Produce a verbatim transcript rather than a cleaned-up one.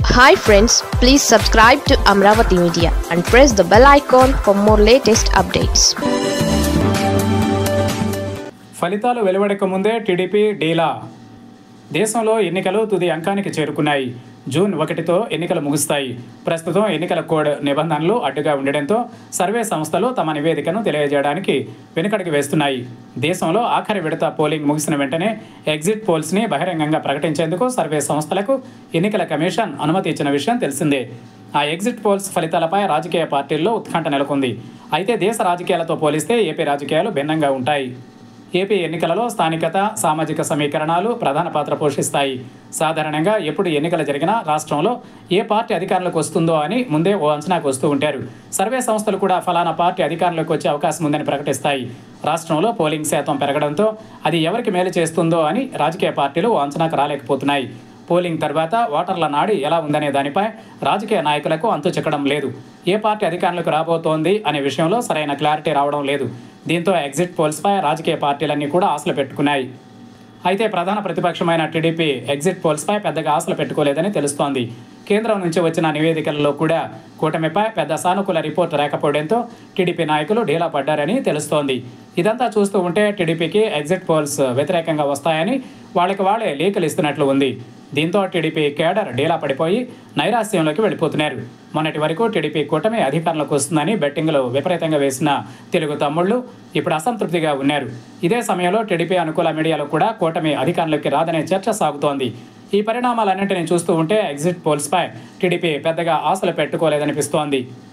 Hi friends, please subscribe to Amravati Media and press the bell icon for more latest updates. ఫలితాలు వెలువడక ముందే TDP డీలా. దేశంలో ఎన్నికలు తుది అంకానికి చేరుకున్నాయి. జూన్ ఒకటితో ఎన్నికలు ముగుస్తాయి. ప్రస్తుతం ఎన్నికల కోడ్ నిబంధనలు అడ్డుగా ఉండడంతో సర్వే సంస్థలు తమ నివేదికను తెలియజేయడానికి వెనుకడుగు వేస్తున్నాయి. దేశంలో ఆఖరి విడత పోలింగ్ ముగిసిన వెంటనే ఎగ్జిట్ పోల్స్ని బహిరంగంగా ప్రకటించేందుకు సర్వే సంస్థలకు ఎన్నికల కమిషన్ అనుమతి ఇచ్చిన విషయం తెలిసిందే. ఆ ఎగ్జిట్ పోల్స్ ఫలితాలపై రాజకీయ పార్టీల్లో ఉత్కంఠ నెలకొంది. అయితే దేశ రాజకీయాలతో పోలిస్తే ఏపీ రాజకీయాలు భిన్నంగా ఉంటాయి. ఏపీ ఎన్నికలలో స్థానికత, సామాజిక సమీకరణాలు ప్రధాన పాత్ర పోషిస్తాయి. సాధారణంగా ఎప్పుడు ఎన్నికలు జరిగినా రాష్ట్రంలో ఏ పార్టీ అధికారంలోకి వస్తుందో అని ముందే ఓ అంచనాకు వస్తూ ఉంటారు. సర్వే సంస్థలు కూడా ఫలానా పార్టీ అధికారంలోకి వచ్చే అవకాశం ఉందని ప్రకటిస్తాయి. రాష్ట్రంలో పోలింగ్ శాతం పెరగడంతో అది ఎవరికి మేలు చేస్తుందో అని రాజకీయ పార్టీలు ఓ అంచనాకు రాలేకపోతున్నాయి. పోలింగ్ తర్వాత ఓటర్ల నాడి ఎలా ఉందనే దానిపై రాజకీయ నాయకులకు అంతు చిక్కడం లేదు. ఏ పార్టీ అధికారంలోకి రాబోతోంది అనే విషయంలో సరైన క్లారిటీ రావడం లేదు. దీంతో ఎగ్జిట్ పోల్స్పై రాజకీయ పార్టీలన్నీ కూడా ఆశలు పెట్టుకున్నాయి. అయితే ప్రధాన ప్రతిపక్షమైన టీడీపీ ఎగ్జిట్ పోల్స్పై పెద్దగా ఆశలు పెట్టుకోలేదని తెలుస్తోంది. కేంద్రం నుంచి వచ్చిన నివేదికలలో కూడా కూటమిపై పెద్ద సానుకూల రిపోర్ట్ రాకపోవడంతో టీడీపీ నాయకులు డీలా పడ్డారని తెలుస్తోంది. ఇదంతా చూస్తూ ఉంటే టీడీపీకి ఎగ్జిట్ పోల్స్ వ్యతిరేకంగా వస్తాయని వాళ్ళకి వాళ్ళే లీకులు ఇస్తున్నట్లు ఉంది. దీంతో టీడీపీ కేడర్ డీలా పడిపోయి నైరాశ్యంలోకి వెళ్ళిపోతున్నారు. మొన్నటి వరకు టీడీపీ కూటమి అధికారంలోకి వస్తుందని బెట్టింగ్లు విపరీతంగా వేసిన తెలుగు తమ్ముళ్ళు ఇప్పుడు అసంతృప్తిగా ఉన్నారు. ఇదే సమయంలో టీడీపీ అనుకూల మీడియాలో కూడా కూటమి అధికారంలోకి రాదనే చర్చ సాగుతోంది. ఈ పరిణామాలన్నింటినీ చూస్తూ ఉంటే ఎగ్జిట్ పోల్స్పై టీడీపీ పెద్దగా ఆశలు పెట్టుకోలేదనిపిస్తోంది.